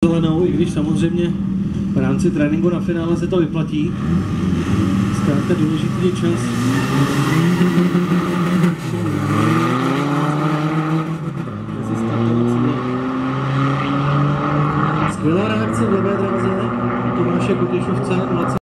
zelenou, i když samozřejmě v rámci tréninku na finále se to vyplatí. Zkrátka důležitý je čas. Skvělá reakce v levé dráze Tomáše Kotěšovce.